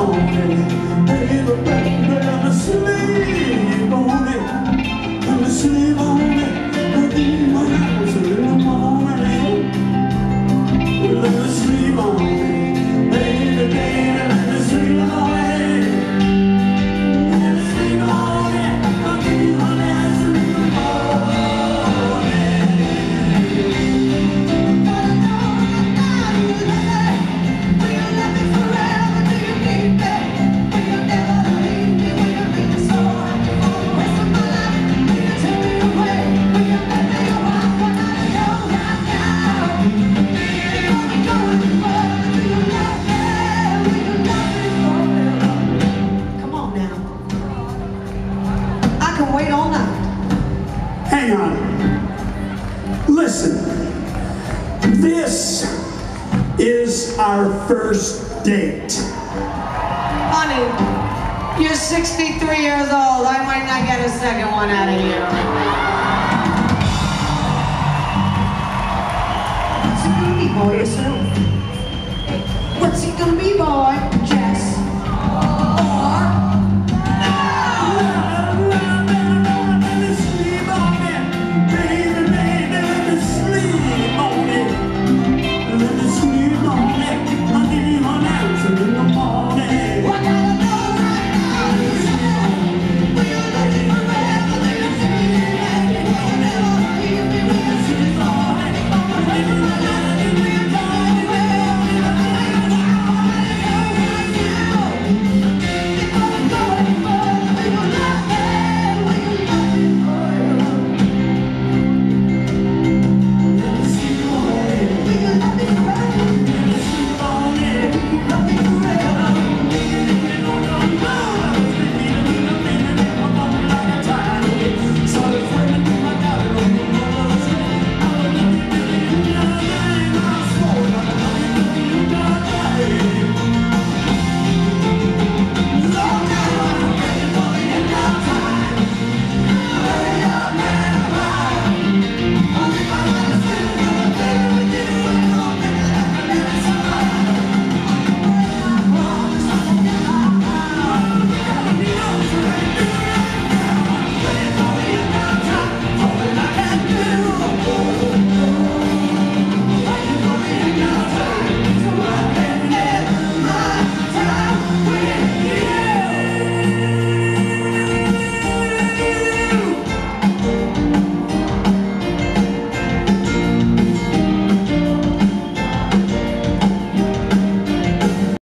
on it. Baby, better sleep on it. Better sleep on it. Again when I was in the morning. Let me sleep on it. Baby, baby, let me sleep on it. Let me sleep on it. Again when I was in the morning. Wait all night. Hang on. Listen. This is our first date. Honey, you're 63 years old. I might not get a second one out of you. What's he gonna be, boy? What's he gonna be, boy?